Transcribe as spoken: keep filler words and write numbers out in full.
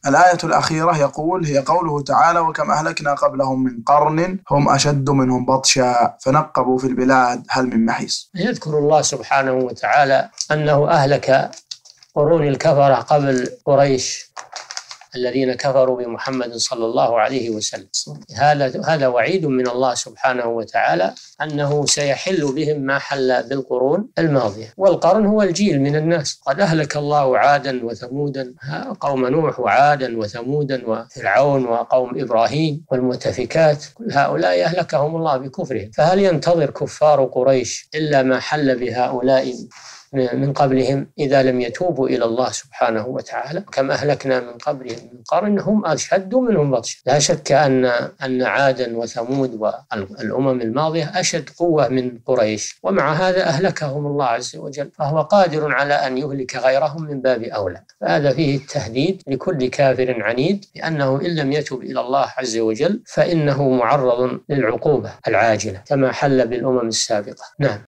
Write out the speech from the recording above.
الآية الأخيرة يقول هي قوله تعالى: وكم أهلكنا قبلهم من قرن هم أشد منهم بطشا فنقبوا في البلاد هل من محيص. يذكر الله سبحانه وتعالى أنه أهلك قرون الكفرة قبل قريش الذين كفروا بمحمد صلى الله عليه وسلم. هذا هذا وعيد من الله سبحانه وتعالى أنه سيحل بهم ما حل بالقرون الماضية. والقرن هو الجيل من الناس. قد أهلك الله عادا وثمودا، قوم نوح وعادا وثمودا وفرعون وقوم إبراهيم والمؤتفكات، كل هؤلاء أهلكهم الله بكفرهم. فهل ينتظر كفار قريش إلا ما حل بهؤلاء من قبلهم إذا لم يتوبوا إلى الله سبحانه وتعالى؟ كم أهلكنا من قبلهم من قرن هم أشد منهم بطشا. لا شك أن أن عادا وثمود والأمم الماضية أشد قوة من قريش، ومع هذا أهلكهم الله عز وجل، فهو قادر على أن يهلك غيرهم من باب أولى. فهذا فيه التهديد لكل كافر عنيد، لأنه إن لم يتب إلى الله عز وجل فإنه معرض للعقوبة العاجلة كما حل بالأمم السابقة. نعم.